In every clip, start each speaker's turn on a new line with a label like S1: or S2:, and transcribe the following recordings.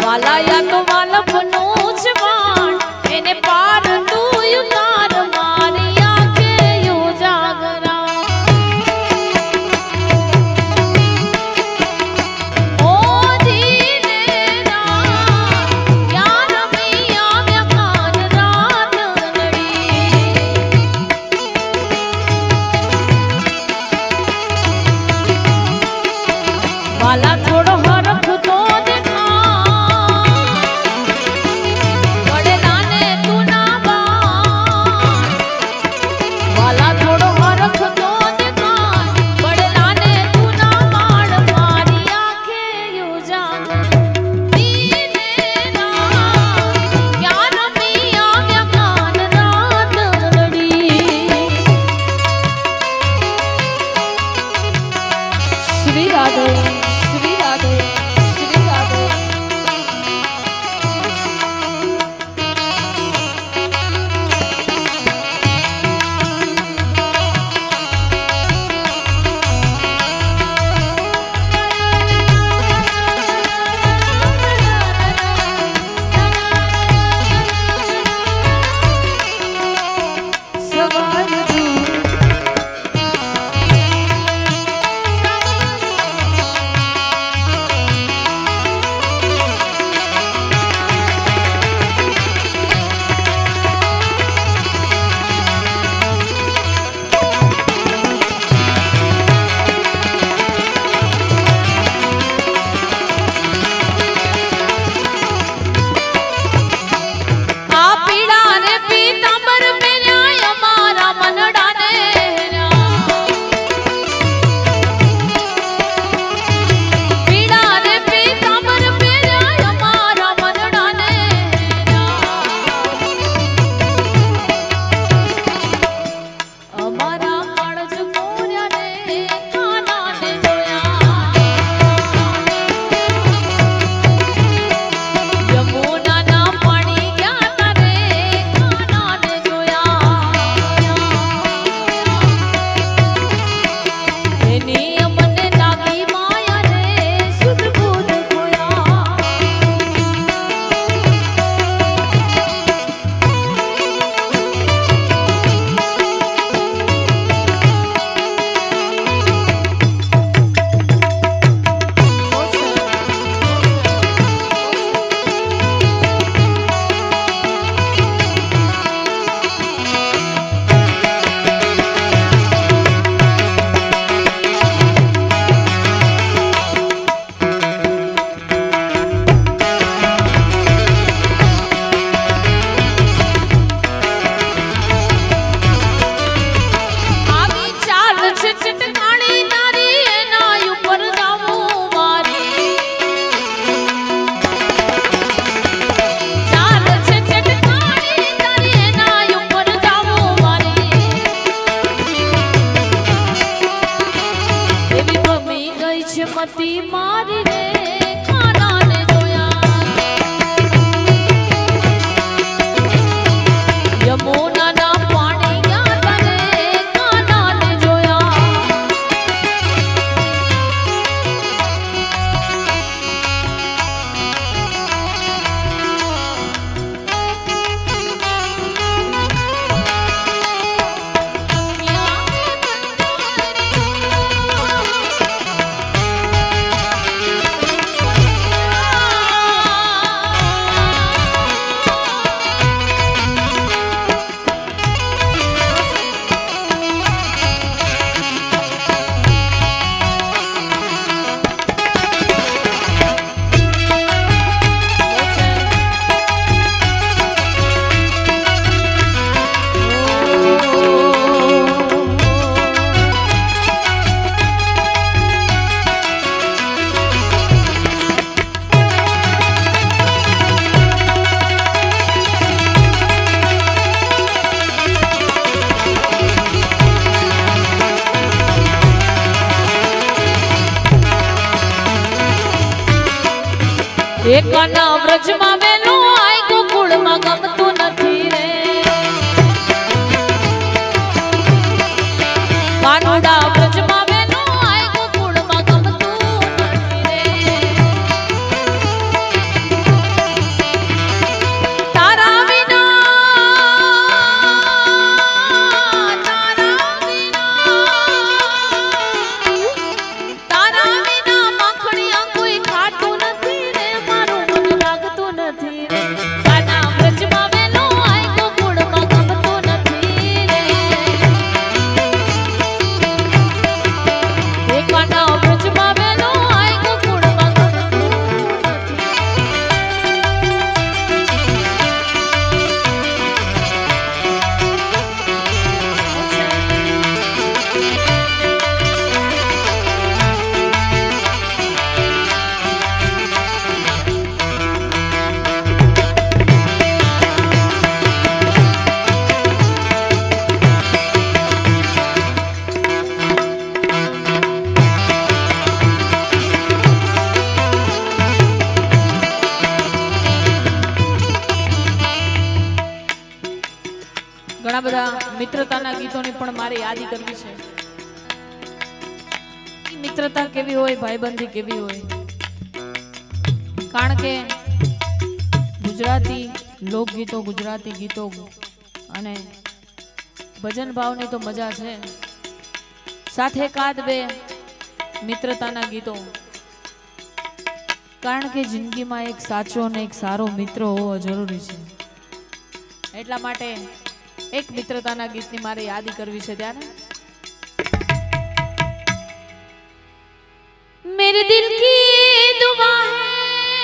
S1: वाला या तो वाला बनूच बाण एने पार तू उतार मारी आंखें यू जागरा ओ धीरे ना यार मिया में कान रात लड़ी वाला थोड़ो हरख तो मती मारी रे खाना ने जोया यमुना ना पानी याद रे खाना ने जोया एक काना व्रज में वेलो आई गोकुल में गमतु नथी रे कानुडा व्रज में वेलो आई गोकुल में गमतु नथी रे ઘણા બધા મિત્રતાના ગીતોની પણ મારે યાદી કરવી છે। મિત્રતા કેવી હોય, ભાઈબંધી કેવી હોય, કારણ કે ગુજરાતી લોકગીતો, ગુજરાતી ગીતો અને ભજન ભાવની તો મજા છે, સાથે એકાદ બે મિત્રતાના ગીતો, કારણ કે જિંદગીમાં એક સાચો અને એક સારો મિત્ર હોવો જરૂરી છે। એટલા માટે એક મિત્રતાના ગીતની મારે યાદી કરવી છે। ત્યારે मेरे दिल की दुआ है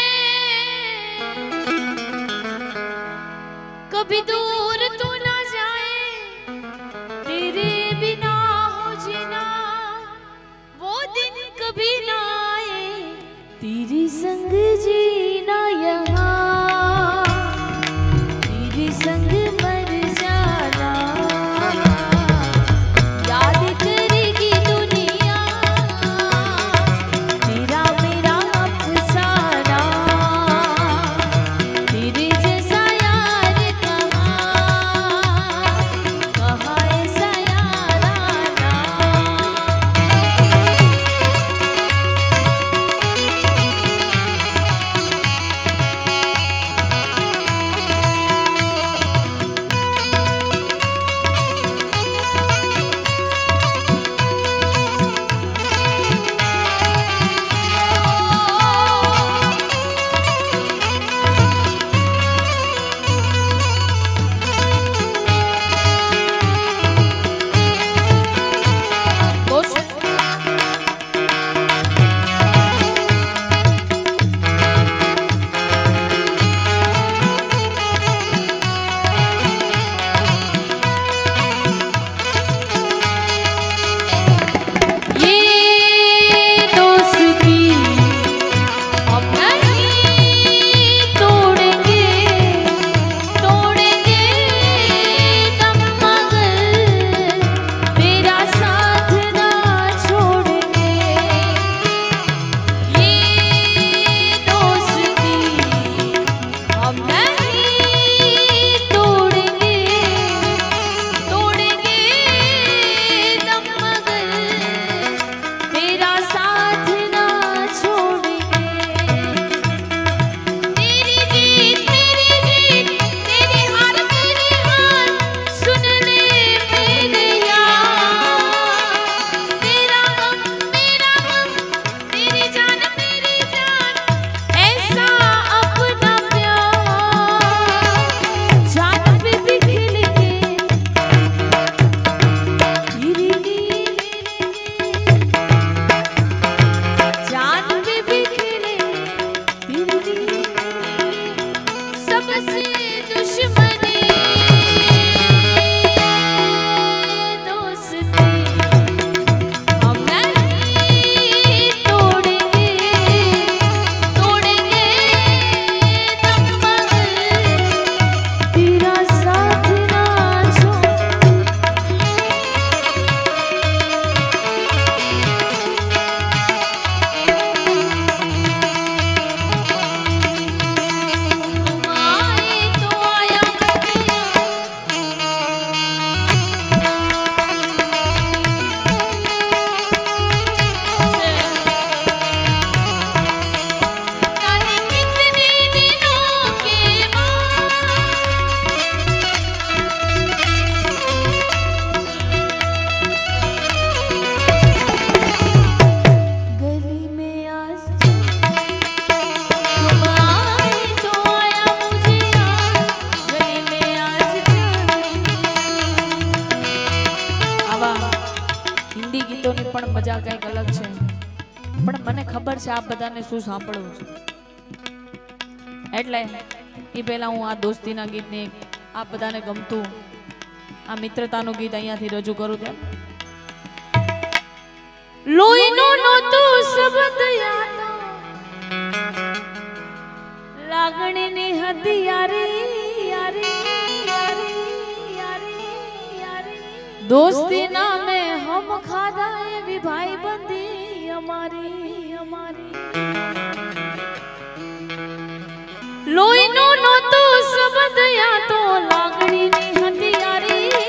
S1: कभी दूर तू ना जाए, तेरे बिना हो जीना वो दिन कभी ना आए, तेरी संग जीना यहाँ, तेरी संग मर जाना, याद करेगी મજા કંઈક અલગ છે, પણ મને ખબર છે આ બધાને શું સાંભળવું છે, એટલે એ પહેલા હું આ દોસ્તીના ગીતને આ બધાને ગમતું આ મિત્રતાનું ગીત અહીંયાથી રજૂ કરું છું। લોહીનો નહોતો શબ્દ યાદ, લાગણીની હતી યારી યારી दोस्ती नामे हम खादा एवी भाई बंदी हमारी हमारी लोई नो नो तो सबद या तो लागणी नी हथियारी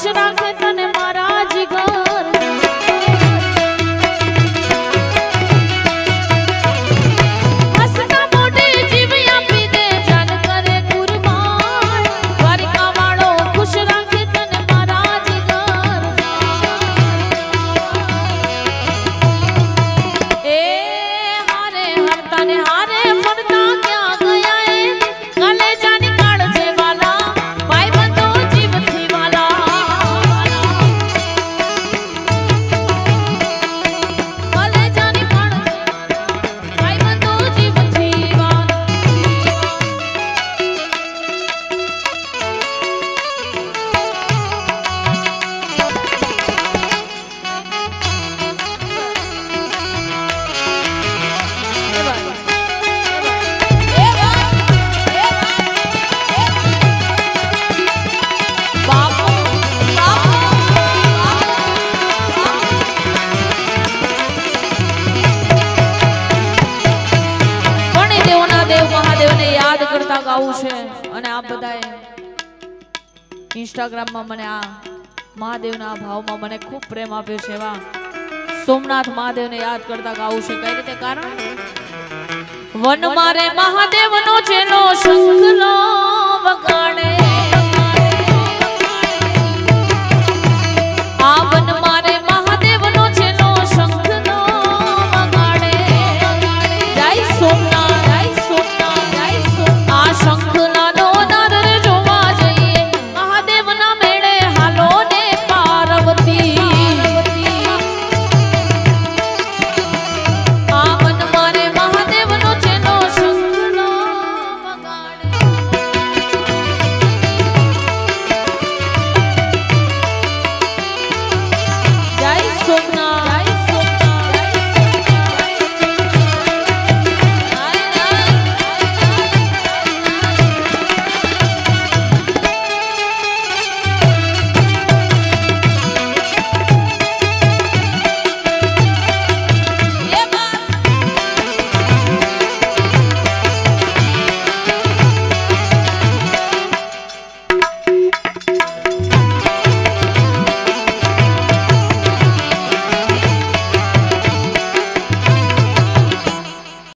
S1: खुश राखे तने मारा जिगर हसता मोटे जीव आपी दे जान करे कुर्बान द्वारिका वाळो खुश राखे तने मारा जिगर ए हारे हरता ने हारे फरता क्या गया ए गले जानी काढजे वाला भाई बंधो जीव थी वाला गले जानी काढजे भाई बंधो जीव थी वाला गाऊं छे अने आप बधाए इंस्टाग्राम में मने आ महादेव ना भाव में मने खूब प्रेम आप्यो छे वा सोमनाथ महादेव ने याद करता गाऊं छे कई रीते कारण वन मारे महादेव नो चेलो शंखलो वगाड़े आ वन